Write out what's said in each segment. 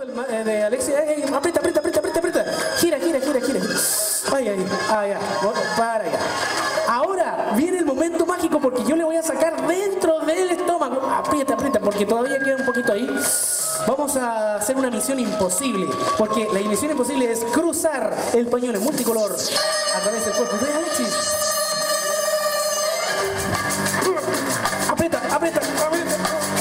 de Alexis. Aprieta, aprieta, aprieta, aprieta, aprieta. Gira, gira, gira, gira. Ay, ay, ay, ya. Bueno, para allá. Ahora viene el momento mágico porque yo le voy a sacar dentro del estómago. Aprieta, aprieta, porque todavía queda un poquito ahí. Vamos a hacer una misión imposible, porque la misión imposible es cruzar el pañuelo multicolor a través del cuerpo. ¿Ves, Alexis? Aprieta, aprieta, aprieta.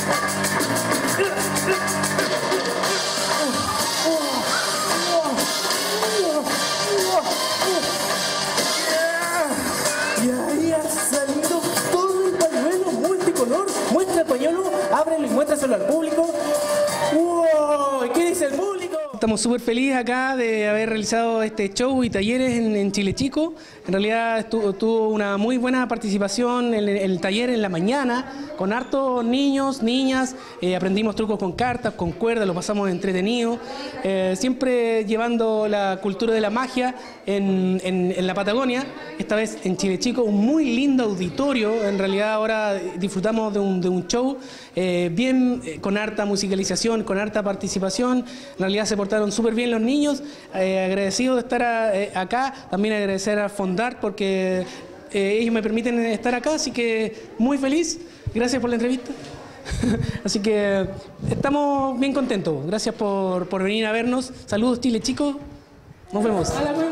Y ahí ha salido todo el pañuelo multicolor. Muestra el pañuelo, ábrelo y muéstraselo al público. ¡Wow! ¿Qué dice el público? Estamos súper felices acá de haber realizado este show y talleres en Chile Chico. En realidad tuvo una muy buena participación en el taller en la mañana, con hartos niños, niñas. Aprendimos trucos con cartas, con cuerdas, lo pasamos entretenido. Siempre llevando la cultura de la magia en la Patagonia. Esta vez en Chile Chico, un muy lindo auditorio. En realidad ahora disfrutamos de un show bien con harta musicalización, con harta participación. En realidad se portaron súper bien los niños. Agradecido de estar acá. También agradecer a Fondart porque ellos me permiten estar acá, así que muy feliz. Gracias por la entrevista. Así que estamos bien contentos. Gracias por venir a vernos. Saludos, Chile Chico. Nos vemos.